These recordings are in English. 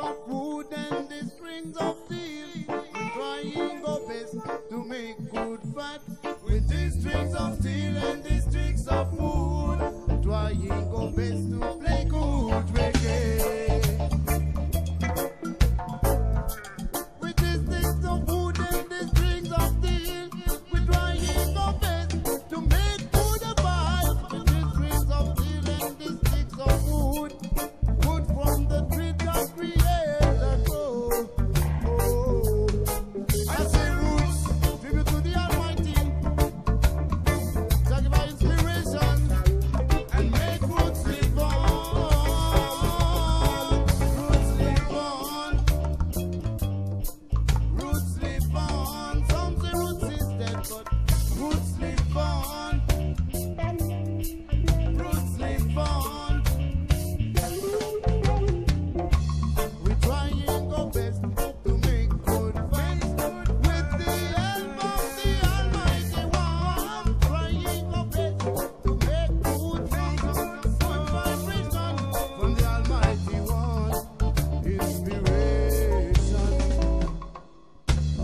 of wood and the strings of steel. We're trying our best to make good fat with the strings of steel and the strings of wood. Trying our best to play good reggae. With the strings of wood and the strings of steel, we're trying our best to make good vibe. With the strings of steel and the sticks of wood, wood from the tree that created. Oh, I say roots, tribute to the Almighty. Sacrifice inspiration and make roots live on. Roots live on. Roots live on. Some say roots is dead, but roots live on. Roots live on. We're trying our best to make good vibes with the help of the Almighty One. Trying our best to make good vibes, good vibration from the Almighty One. Inspiration. Oh,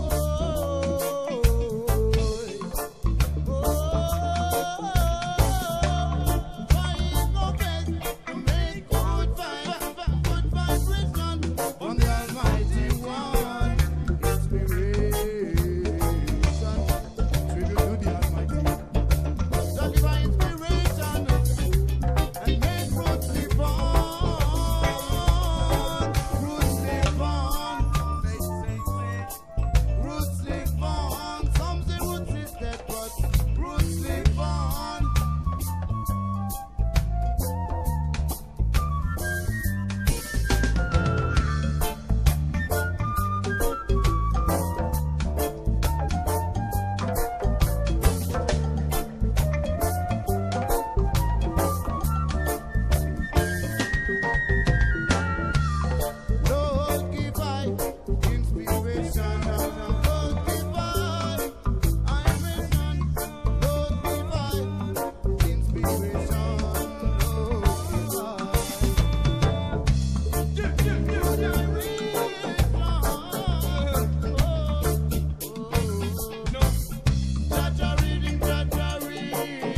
trying our best to make good vibration from the Almighty One. Inspiration. Tribute to the Almighty. Sacrifice inspiration and make roots live on. Roots live on. Roots live on. Some say roots is dead, but roots live on. Lord, give I inspiration. Lord, give I inspiration. Lord, give I inspiration. Jaja reading, Jaja reading.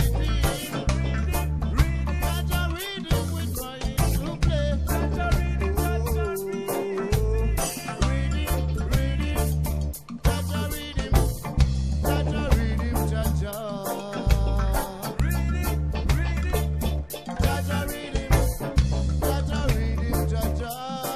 Jaja reading, we're trying to play. Jaja reading, Jaja reading. Reading, Jaja reading. Jaja reading, Jaja. Jaja reading. Jaja reading, Jaja.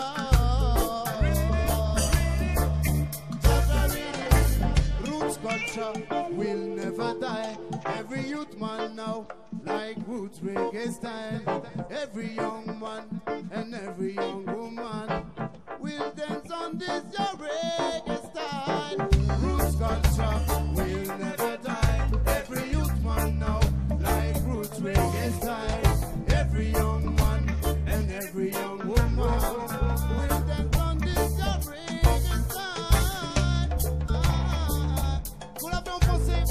Jaja reading. Roots culture will never die. Every youth man now like roots reggae style. Every young man and every young woman will dance on this your reggae style. Roots culture will never die. Every youth man now like roots reggae style. Every young man and every young woman will dance on this your reggae style. Vous l'avez en français?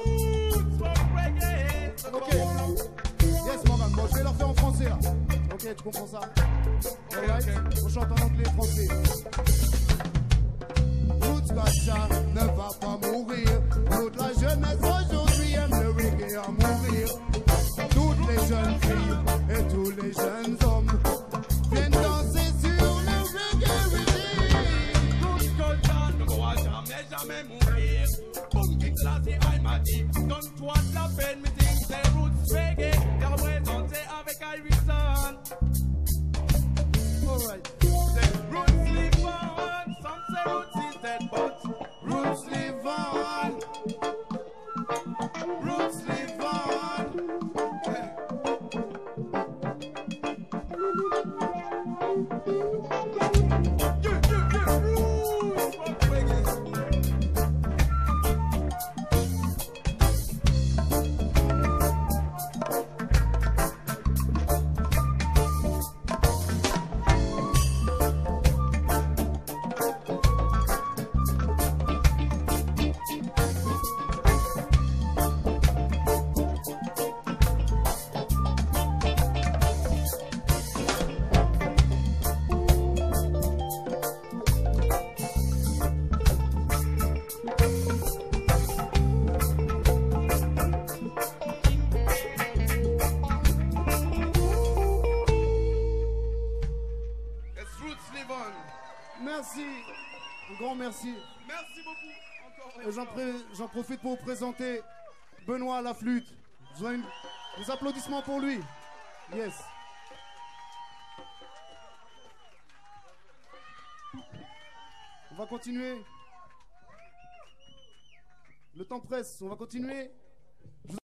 Ok. Yes, Morgan. Bon, je vais leur faire en français là. Ok, tu comprends ça? Alright. On chante en anglais et français. Roots culture ne va pas mourir. Toute la jeunesse aujourd'hui aime le reggae à mourir. Toutes les jeunes filles et tous les jeunes hommes viennent danser sur le reggae rhythm. Roots culture ne pourra jamais mourir. Boom, kick, classé, Almighty. Don't want la peine, mais c'est roots reggae. Car représenté avec Iverson. Alright. Say roots live on. Some say roots is dead, but Roots live on. Roots live on. Merci, un grand merci. Merci beaucoup. Encore et Et j'en profite pour vous présenter Benoît à la flûte. Je voudrais des applaudissements pour lui. Yes. On va continuer. Le temps presse, on va continuer.